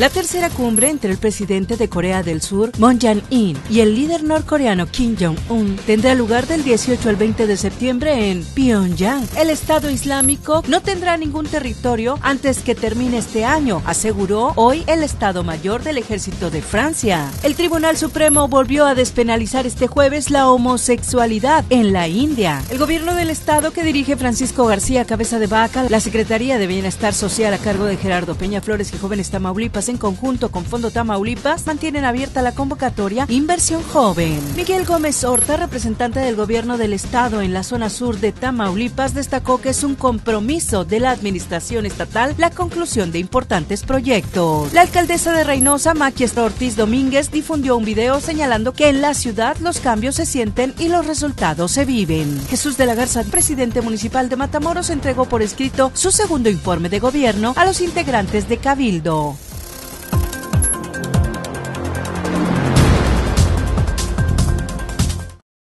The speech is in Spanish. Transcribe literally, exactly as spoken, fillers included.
La tercera cumbre entre el presidente de Corea del Sur, Moon Jae-in, y el líder norcoreano Kim Jong-un tendrá lugar del dieciocho al veinte de septiembre en Pyongyang. El Estado Islámico no tendrá ningún territorio antes que termine este año, aseguró hoy el Estado Mayor del Ejército de Francia. El Tribunal Supremo volvió a despenalizar este jueves la homosexualidad en la India. El gobierno del estado que dirige Francisco García Cabeza de Vaca, la Secretaría de Bienestar Social a cargo de Gerardo Peña Flores y Jóvenes Tamaulipas en conjunto con Fondo Tamaulipas mantienen abierta la convocatoria Inversión Joven. Miguel Gómez Horta, representante del gobierno del estado en la zona sur de Tamaulipas, destacó que es un compromiso de la administración estatal la conclusión de importantes proyectos. La alcaldesa de Reynosa, Maquia Ortiz Domínguez, difundió un video señalando que en la ciudad los cambios se sienten y los resultados se viven. Jesús de la Garza, presidente municipal de Matamoros, entregó por escrito su segundo informe de gobierno a los integrantes de Cabildo.